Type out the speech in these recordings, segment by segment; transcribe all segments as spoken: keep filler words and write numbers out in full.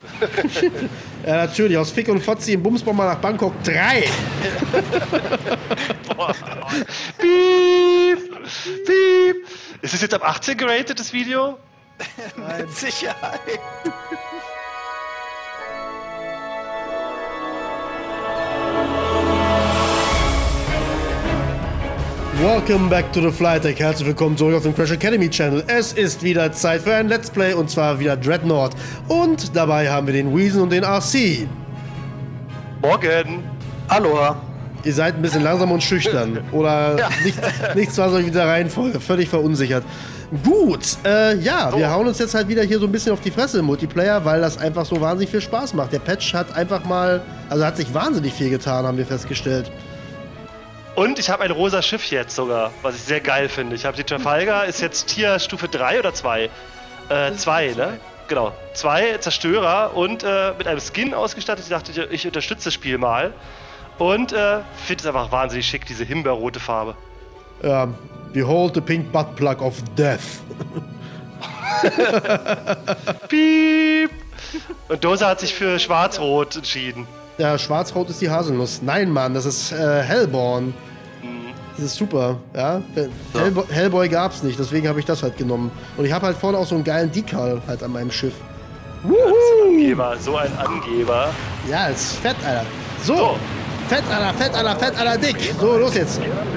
Ja, natürlich. Aus Fick und Fotzi im Bumsbomber nach Bangkok drei. Boah. Piep! Piep! Ist es jetzt ab achtzehn geratet, das Video? Mit Sicherheit. Welcome back to the Flight Deck. Herzlich willkommen zurück auf dem Crash Academy Channel. Es ist wieder Zeit für ein Let's Play und zwar wieder Dreadnought. Und dabei haben wir den Weason und den R C. Morgen! Aloha. Ihr seid ein bisschen langsam und schüchtern. Oder Ja. nicht, nichts war euch mit der Reihenfolge. Völlig verunsichert. Gut, äh, ja, So. wir hauen uns jetzt halt wieder hier so ein bisschen auf die Fresse im Multiplayer, weil das einfach so wahnsinnig viel Spaß macht. Der Patch hat einfach mal, also hat sich wahnsinnig viel getan, haben wir festgestellt. Und ich habe ein rosa Schiff jetzt sogar, was ich sehr geil finde. Ich habe die Trafalgar, ist jetzt Tier Stufe drei oder zwei? Äh, zwei, ne? Genau. Zwei Zerstörer und äh, mit einem Skin ausgestattet. Ich dachte, ich, ich unterstütze das Spiel mal. Und äh, finde es einfach wahnsinnig schick, diese himbeerrote Farbe. Ja, behold the pink butt plug of death. Piep! Und Dosa hat sich für schwarz-rot entschieden. Ja, schwarz-rot ist die Haselnuss. Nein, Mann, das ist äh, Hellborn. Das ist super, ja. Hellbo Hellboy gab's nicht, deswegen habe ich das halt genommen. Und ich habe halt vorne auch so einen geilen Decal halt an meinem Schiff. Ja, das ist ein Angeber, so ein Angeber. Ja, ist fett, Alter. So, So. fett, Alter, fett, Alter, fett, Alter, dick. So, los jetzt.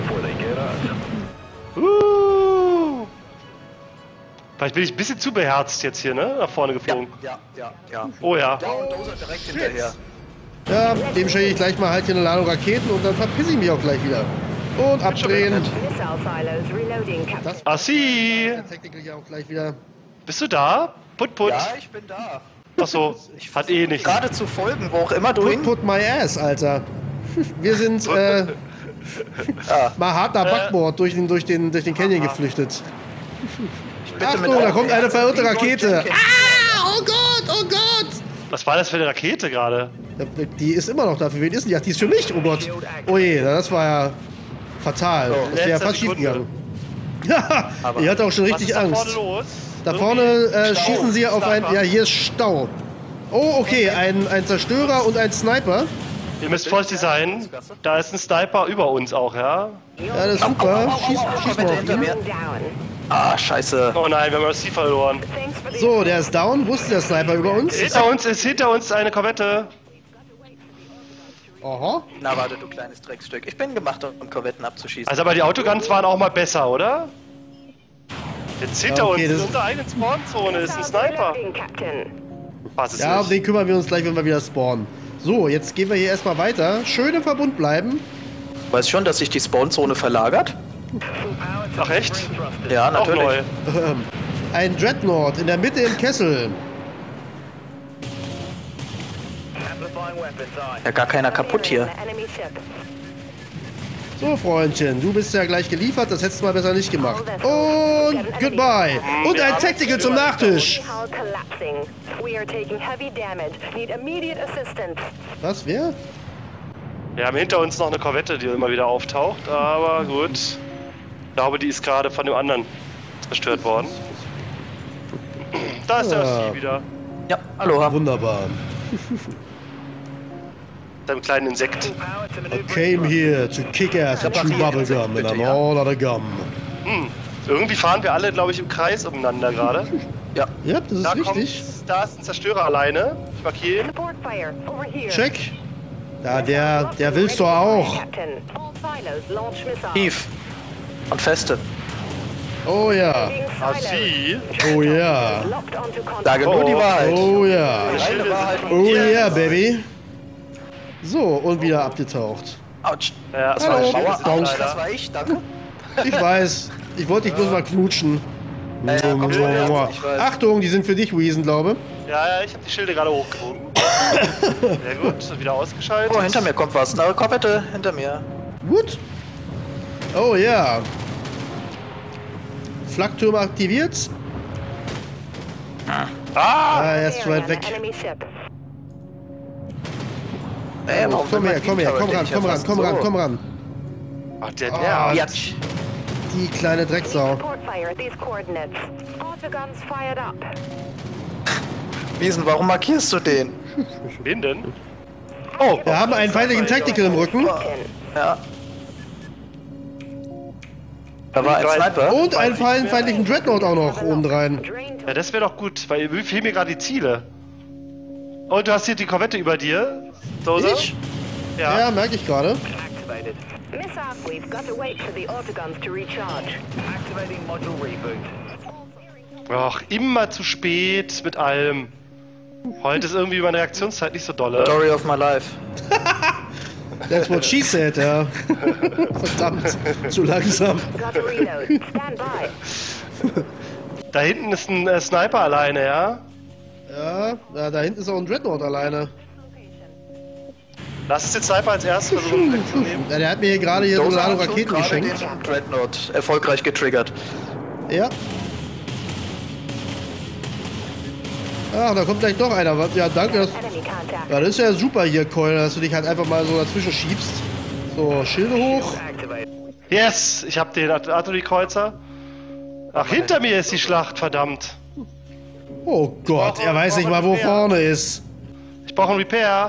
Uh. Vielleicht bin ich ein bisschen zu beherzt jetzt hier, ne? Nach vorne geflogen. Ja, ja, ja. Oh ja. Ja, und Dozer direkt hinterher. Ja, dem schenke ich gleich mal halt hier eine Ladung Raketen und dann verpiss ich mich auch gleich wieder. Und abdrehen. Das Assi! war technical ja auch gleich wieder. Bist du da? Put put. Ja, ich bin da. Achso, hat eh nicht. Gerade zu folgen, wo auch immer du Put, hin... put my ass, Alter. Wir sind äh, Ah, mal hart nach Äh. Backboard durch den, durch den, durch den Canyon geflüchtet. ich bitte Achtung, mit da einem- kommt eine verirrte Green Rakete. Gold Champion. Ah, oh Gott, oh Gott. Was war das für eine Rakete gerade? Die ist immer noch da. Für wen ist die? Ach, die ist für mich. Oh Gott. Oh je, das war ja fatal. So, Das wäre ja letzte fast schief Sekunde. gegangen. Ja, Aber ich hatte auch schon Was richtig ist da Angst. vorne los? Da Irgendwie vorne äh, Stau. schießen sie auf ein... Sniper. Ja, hier ist Stau. Oh, okay. Ein, ein Zerstörer und ein Sniper. Ihr müsst vorsichtig sein. Da ist ein Sniper über uns auch, ja? Ja, das ist super. Schieß, schieß mal auf hinter ihn. mir. Ah, scheiße. Oh nein, wir haben das Ziel verloren. So, der ist down. Wo ist der Sniper über uns? Hinter uns ist hinter uns eine Korvette. Aha. Na warte, du kleines Drecksstück. Ich bin gemacht, um Korvetten abzuschießen. Also aber die Autoguns waren auch mal besser, oder? Jetzt hinter Ja, okay, uns, das- in unserer eigenen Spawnzone, ist ein Sniper. Was ist Ja, um nicht? den kümmern wir uns gleich, wenn wir wieder spawnen. So, jetzt gehen wir hier erstmal weiter. Schön im Verbund bleiben. Du weißt schon, dass sich die Spawnzone verlagert? Ach echt? Ja, Auch natürlich. neu. Ein Dreadnought in der Mitte im Kessel. Ja, gar keiner kaputt hier. So, Freundchen, du bist ja gleich geliefert. Das hättest du mal besser nicht gemacht. Und goodbye. Und ein Tactical zum Nachtisch. Was, wer? Wir haben hinter uns noch eine Korvette, die immer wieder auftaucht, aber gut. Ich glaube, die ist gerade von dem anderen zerstört worden. Da ist der Ja. Ossi wieder. Ja, aloha. Wunderbar. Mit einem kleinen Insekt. Came here to kick ass and chew bubblegum and I'm all out of gum. Hm. Irgendwie fahren wir alle, glaube ich, im Kreis umeinander gerade. Ja. Ja, das ist Da richtig. kommt, da ist ein Zerstörer alleine. Ich markiere ihn. Check. Ja, der, der will's doch auch. Tief. Und feste. Oh ja. Assi. Oh ja. Sage nur die Wahrheit. Oh ja. Reine Wahrheit. Oh yeah, baby. So, und wieder abgetaucht. Autsch. Ja, Das war, Hallo. Schauer. Autsch, Donk. das war ich, danke. Ich weiß. Ich wollte dich bloß mal knutschen. Ja, ja, komm schon her, ich weiß. Achtung, die sind für dich, Weason, glaube. Ja, ja, ich habe die Schilde gerade hochgehoben. Sehr gut, wieder ausgeschaltet. Oh, hinter mir kommt was. Eine Korvette hinter mir. Gut. Oh ja. Flakturm aktiviert. Ah! Ah, er ist zu weit weg. Ey, Oh, warum komm will her, man komm her, die komm ran, Turret komm ran, nicht komm ran, erfassen? komm ran. Ach, der Ah, nervt. Jatsch. Die kleine Drecksau. Wiesen, warum markierst du den? Wen denn? Oh! Wir haben einen feindlichen Tactical im Rücken. Ja. Da war ein Sniper. Und einen feindlichen Dreadnought auch noch obendrein. Ja, das wäre doch gut, weil mir fehlen mir gerade die Ziele. Und du hast hier die Korvette über dir. Dozer? Ich? Ja. Ja, merke ich gerade. Ach, immer zu spät mit allem. Heute ist irgendwie meine Reaktionszeit nicht so dolle. Story of my life. That's what she said, ja. Verdammt, zu langsam. Da hinten ist ein äh, Sniper alleine, ja? Ja, ja, da hinten ist auch ein Dreadnought alleine. Lass es den Sniper als erstes versuchen wegzunehmen. Ja, der hat mir hier gerade hier so eine Dozer Ladung hat Raketen gerade geschenkt. den Dreadnought erfolgreich getriggert. Ja. Ach, da kommt gleich doch einer. Was? Ja, danke. Das, ja, das ist ja super hier, Coil, dass du dich halt einfach mal so dazwischen schiebst. So, Schilde hoch. Yes! Ich hab den Artilleriekreuzer. Ach, hinter mir ist die Schlacht, verdammt. Oh Gott, er weiß nicht mal, wo vorne ist. Ich brauche einen Repair.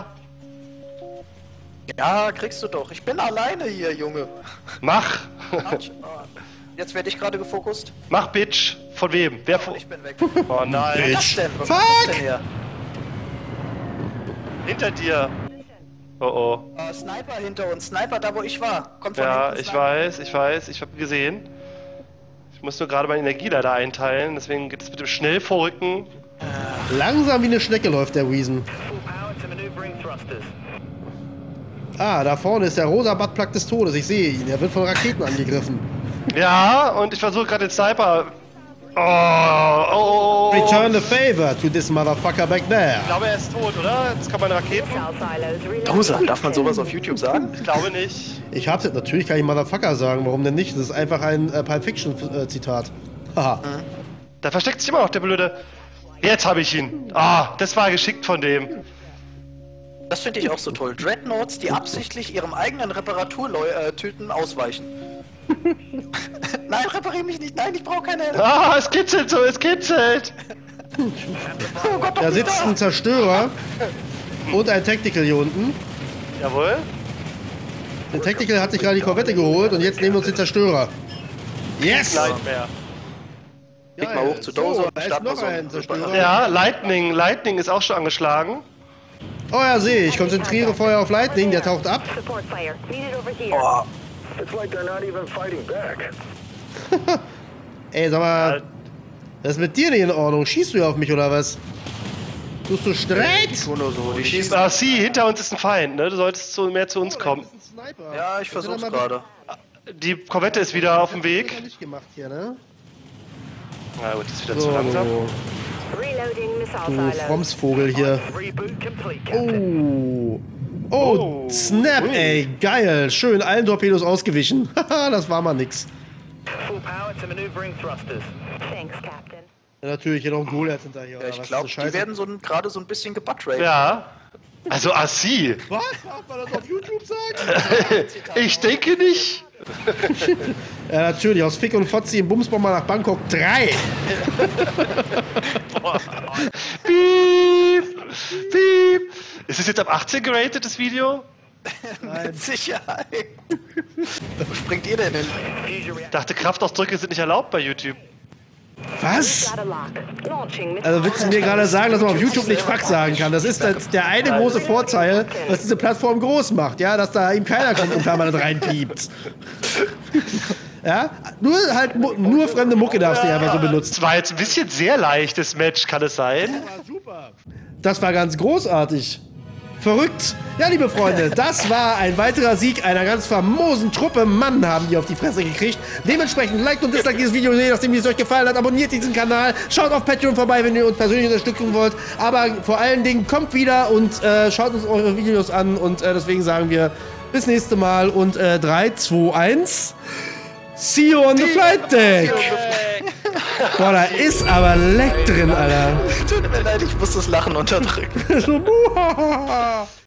Ja, kriegst du doch. Ich bin alleine hier, Junge. Mach! Quatsch. Ah, Jetzt werde ich gerade gefokust. Mach, Bitch! Von wem? Wer von. Ich bin weg. Oh nein! Bitch. Was denn? Was Fuck! ist denn hier? Hinter dir! Oh oh. Uh, Sniper hinter uns. Sniper da, wo ich war. Kommt von Ja, hinten ich Sniper. weiß, ich weiß, ich habe gesehen. Ich muss nur gerade meine Energie leider einteilen, deswegen geht es mit dem Schnellvorrücken. Langsam wie eine Schnecke läuft der Wiesen. Ah, da vorne ist der rosa Buttplug des Todes. Ich sehe ihn. Er wird von Raketen angegriffen. Ja, und ich versuche gerade den Sniper. Oh, oh, oh, oh. Return the favor to this motherfucker back there. Ich glaube, er ist tot, oder? Jetzt kann man Raketen. Dozer, darf man sowas auf YouTube sagen? Ich glaube nicht. Ich hab's jetzt. Natürlich kann ich Motherfucker sagen. Warum denn nicht? Das ist einfach ein äh, Pulp Fiction äh, Zitat. Haha. Da versteckt sich immer noch der blöde. Jetzt habe ich ihn. Ah, das war geschickt von dem. Das finde ich auch so toll. Dreadnoughts, die absichtlich ihrem eigenen Reparaturtüten ausweichen. Nein, reparier mich nicht. Nein, ich brauche keine Hilfe. Ah, es kitzelt so, es kitzelt. Oh Gott, doch Da nicht sitzt da. ein Zerstörer und ein Tactical hier unten. Jawohl. Der Tactical hat sich gerade die Korvette geholt und jetzt nehmen wir uns den Zerstörer. Yes! Nightmare. Leg mal hoch zu Dozer. So, da ist starten wir noch so ein einen Zerstörer. Ja, Lightning. Lightning ist auch schon angeschlagen. Oh ja, sehe ich. Konzentriere Feuer auf Lightning, der taucht ab. Oh, Ey, sag mal, was ist mit dir nicht in Ordnung? Schießt du ja auf mich oder was? Tust du Streit? tu nur so. Die schießen. Ah, sie, hinter uns ist ein Feind, ne? Du solltest zu, mehr zu uns kommen. Ja, ich versuch's gerade. Die Korvette ist wieder auf dem Weg. Nicht gemacht hier, ne? Na gut, ist wieder So, zu langsam. du Fromsvogel hier. Oh. Oh, Oh. Snap, Ui. ey, geil. Schön, allen Torpedos ausgewichen. Haha, das war mal nix. Ja, natürlich, hier noch ein Goliath hinterher. Ja, oder ich was? glaube, Das ist die Scheiße. werden so ein- gerade so ein bisschen gebuttraped. Ja. Also, ah, sie. Was? Darf man das auf YouTube sagen? Ich denke nicht. Ja, natürlich, aus Fick und Fotzi im Bumsbomber nach Bangkok drei. Piep. Piep. Ist es jetzt ab achtzehn geratet, das Video? Mit Sicherheit. Wo springt ihr denn hin? Ich dachte, Kraftausdrücke sind nicht erlaubt bei YouTube. Was? Also willst du mir gerade sagen, dass man auf YouTube nicht Fuck sagen kann? Das ist das, der eine große Vorteil, was diese Plattform groß macht, ja, dass da ihm keiner kommt und permanent reinpiept. Ja, nur halt mu- nur fremde Mucke darfst du einfach so benutzen. Das war jetzt ein bisschen sehr leichtes Match, kann es sein? Das war ganz großartig. Verrückt. Ja, liebe Freunde, das war ein weiterer Sieg einer ganz famosen Truppe. Mann, haben die auf die Fresse gekriegt. Dementsprechend liked und disliked dieses Video, je nachdem, wie es euch gefallen hat. Abonniert diesen Kanal. Schaut auf Patreon vorbei, wenn ihr uns persönlich unterstützen wollt. Aber vor allen Dingen kommt wieder und äh, schaut uns eure Videos an. Und äh, deswegen sagen wir bis nächste Mal. Und äh, drei, zwei, eins. See you on the flight deck. Boah, da ist aber Leck drin, Alter. Tut mir leid, ich muss das Lachen unterdrücken. So, muhahaha.